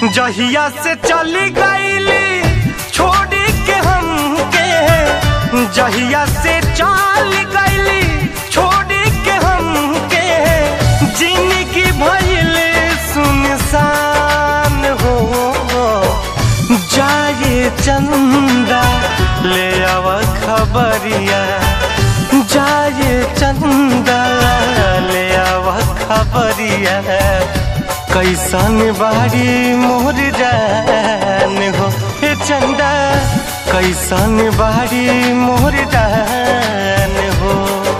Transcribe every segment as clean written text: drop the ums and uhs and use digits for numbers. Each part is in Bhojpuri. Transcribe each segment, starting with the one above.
जहिया से चली गईली छोड़ के हमके, जहिया से चल गईली छोड़ के हमके, जिंदगी भइल सुनसान हो। जाए चंदा ले आव खबरिया, जाए चंदा ले आव खबरिया, कैसन बारी मोर जान हो। हे चंदा कैसन बारी मोर जान हो।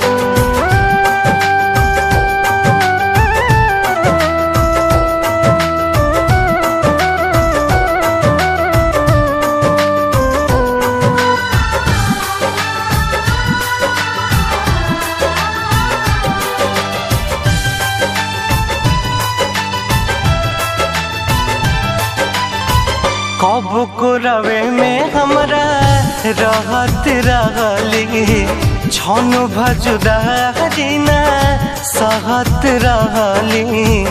कब को रवे में हमरा रहत रहली, छन भजुदा जीना सहत रहली।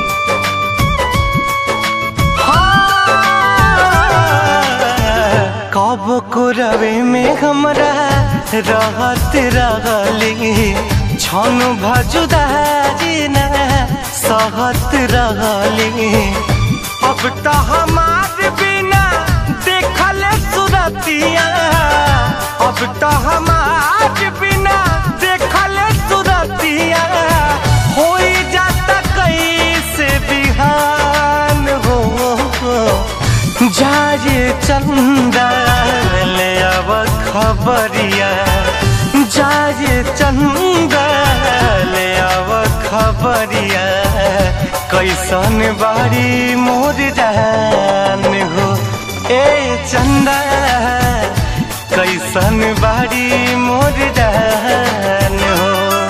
कब को रवे में हमरा रहत रहली, छन भजुदा जीना सहत रहली। अब तो हमार बिना देखल सुरतिया, अब तो हमार बिना देखल सुरतिया, हो जाता कैसे बिहान हो। जाए चंदा ले आव खबरिया, जाए चंदा ले आव खबरिया, कैसन बारी मोर जान हो। ए चंदा कैसन बारी मोर जान हो।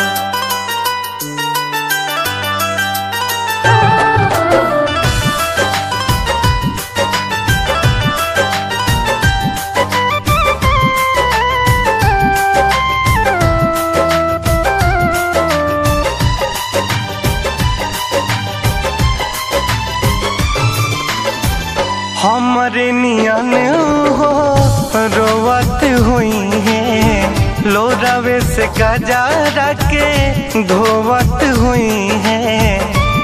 हमरे नियन हो रोवत हुई है, लोरावे से गजारा के धोवत हुई है।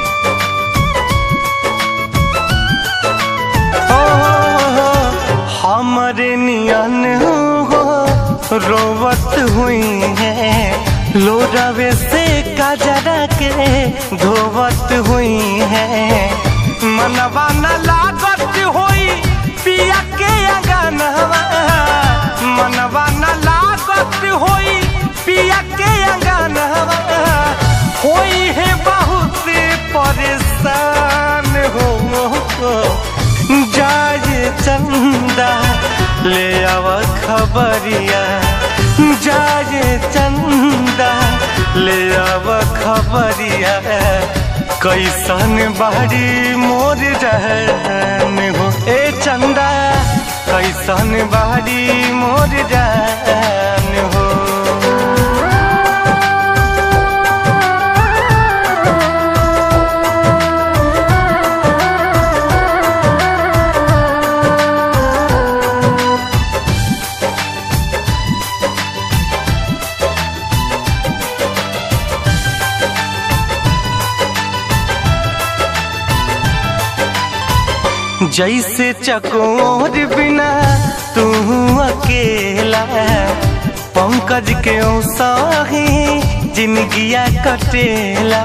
हमरे नियन हो रोवत हुई है, लोरावे से गजारा के धोवत हुई है। मनवा न लागत होई पिया के अंगनवा, मनवा न लागत होई पिया के अंगनवा, होई है बहुत परेशान हो। जाए चंदा ले आव खबरिया, जाए चंदा ले आव खबरिया, कैसन बारी मोर जान हो। ए चंदा कैसन बारी मोर जान हो। जैसे चकोर बिना तू अकेला, पंकज के साही जिंदगिया कटेला।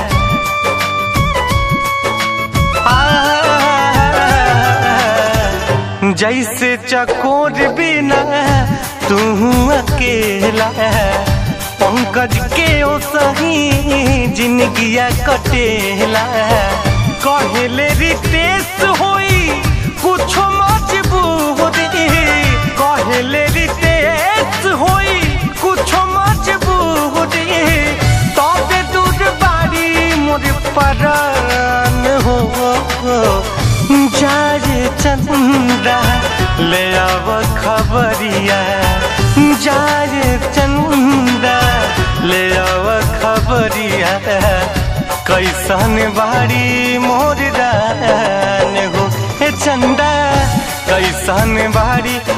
जैसे चकोर बिना तू अकेला, पंकज के साही जिंदगिया कटेला। कहले रितेश होई कुछ मजबूरी, कहले रितेश होई कुछ मजबूरी, तबे दूर बारी मोर परान हो। जाए चंदा ले आव खबरिया, जाए चंदा ले आव खबरिया, कैसन बारी मोर जान हो। कैसन बारी